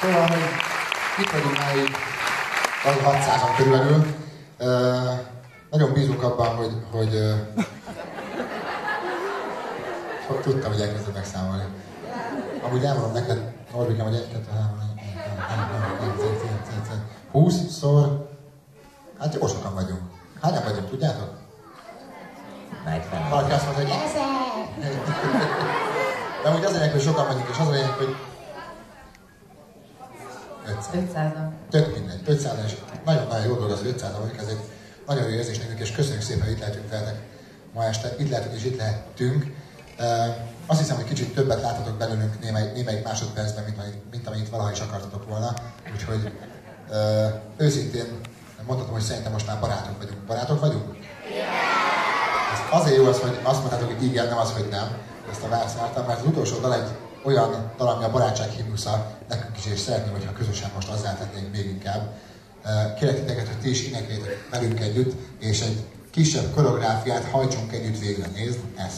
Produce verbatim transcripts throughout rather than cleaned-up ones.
Szóval, hogy itt vagyunk már így hatszázan körülbelül. Uh, nagyon bízunk abban, hogy, hogy uh, tudtam, hogy elkezdem megszámolni. Amúgy elmondom neked, Norbikám, hogy egy, kettő, három, húszszor, hát jó sokan vagyunk. Hányan vagyunk, tudjátok? Valaki azt mondta, hogy ezer! De amúgy az lényeg, hogy sokan vagyunk, és az a lényeg, hogy ötszázan. Tök mindegy, ötszázan, és nagyon-nagyon jó dolog az, hogy ötszázan vagyunk, ez egy nagyon jó érzés nekünk, és köszönjük szépen, hogy itt lehetünk veletek ma este. Itt lehetünk és itt lehetünk. Uh, azt hiszem, hogy kicsit többet láthatok belőlünk némely, némelyik másodpercben, mint, mint amennyit valaha is akartatok volna. Úgyhogy uh, őszintén mondhatom, hogy szerintem most már barátok vagyunk. Barátok vagyunk? Ez azért jó az, hogy azt mondhatok, hogy igen, nem az, hogy nem. Ezt a választ vártam, mert az utolsó dal egy olyan dal, ami a barátság himnusza nekünk is, és szeretném, hogyha közösen most azzá tennénk még inkább. Kérlek titeket, hogy ti is énekeljétek velünk együtt, és egy kisebb koreográfiát hajtsunk együtt végre. Nézd ezt!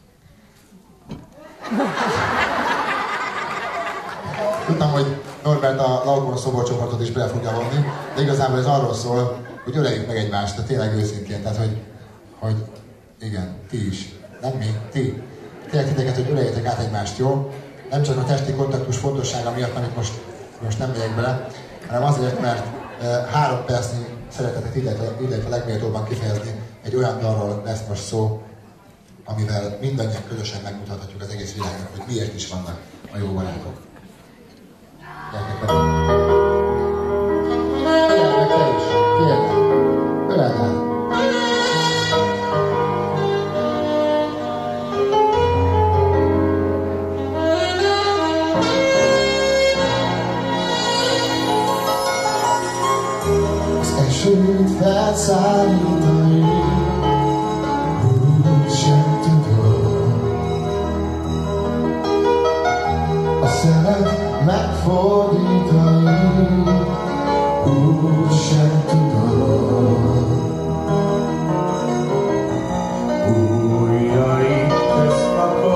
Tudtam, hogy Norbert a Laukon szoborcsoportot is bele fogja vonni, de igazából ez arról szól, hogy öleljük meg egymást, de tényleg őszintén, tehát hogy, hogy igen, ti is, nem mi, ti. Kérlek titeket, hogy öleljétek át egymást, jó? Nem csak a testi kontaktus fontossága miatt, amit most, most nem megyek bele, hanem azért, mert e, három percnyi szeretetet így lehet a legméltóbban kifejezni. Egy olyan dalról lesz most szó, amivel mindannyian közösen megmutathatjuk az egész világnak, hogy miért is vannak a jó barátok. Gyertek velem! Figyelj te is! Figyelj! Öleld el! Esőt felszállítani, úgy sem tudom. A szemet megfordítani, úgy sem tudom. Ujjaid közt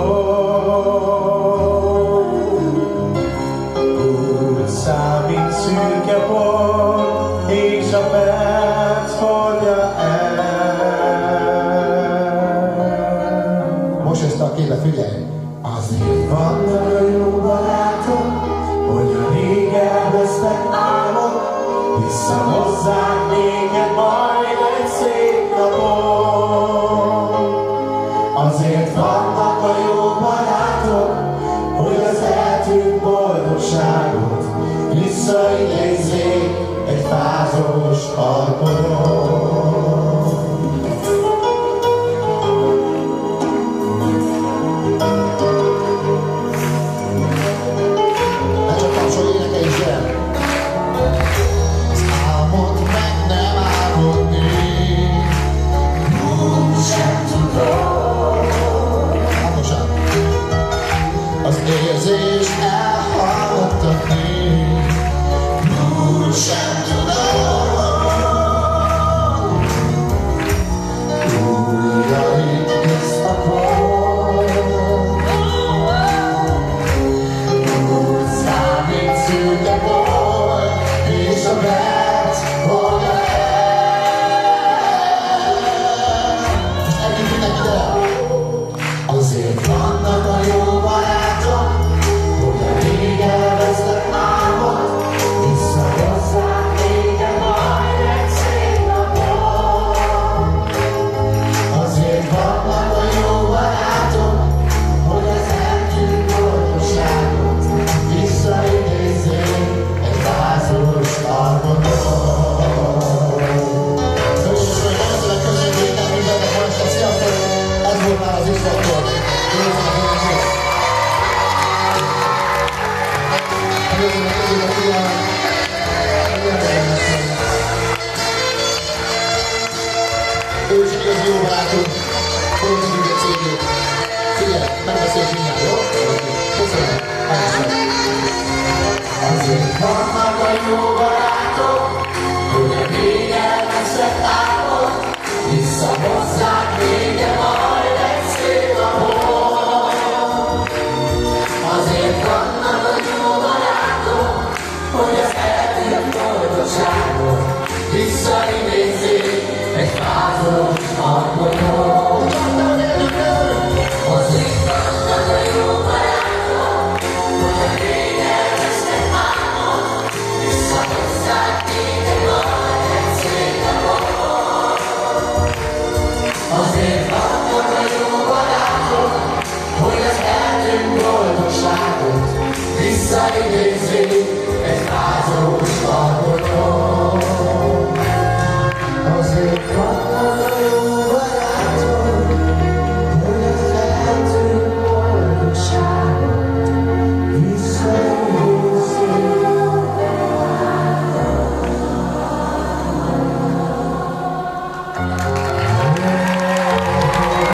kapom, úgy számít szürke pont, és a perc hordja el. Most ezt a képet figyelj! Azért vannak a jó barátok, hogy a rég elvesztek álmok, visszahozzák néked majd egy szép napon. Azért vannak a jó barátok, hogy az eltűnt boldogságot visszaidézzék egy fázós alkodon. Ne csak kapcsolj, énekelj is el! Az álmod meg nem álmodni, úgy sem tudom. Hangosan! Az érzés elhallgattatni, úgy sem tudom. Ujjaid közt a pont, úgy számít szürke pont, és a perc hordja el. Most együtt mindenki ide! Azért vannak a jó barátok, hogy a rég elvesztek álmot, visszahozzák néked majd egy szép napon. Azért vannak a jó barátok, hogy az eltűnt boldogságot visszaidézzék egy vázos alkoton. Köszönöm, hogy ezzel közöttünk, nem mindennek van este. Sziasztok! Ez volt már az X-faktor. Köszönöm, köszönöm a figyelmet! Ő is igazi jó barátunk, fölöttünk egy cégét. Figyelj, megbeszéljük mindjárt, jó? Köszönöm, megszak! Azért vannak a jó barátok,